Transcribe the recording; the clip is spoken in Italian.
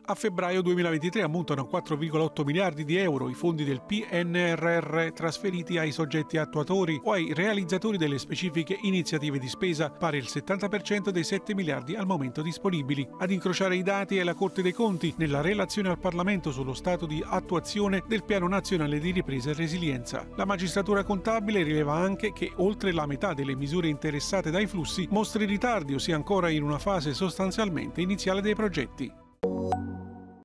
A febbraio 2023 ammontano a 4,8 miliardi di euro i fondi del PNRR trasferiti ai soggetti attuatori o ai realizzatori delle specifiche iniziative di spesa, pari il 70% dei 7 miliardi al momento disponibili. Ad incrociare i dati è la Corte dei Conti nella relazione al Parlamento sullo stato di attuazione del Piano Nazionale di Ripresa e Resilienza. La magistratura contabile rileva anche che oltre la metà delle misure interessate dai flussi mostri ritardi o sia ancora in una fase sostanzialmente iniziale dei progetti.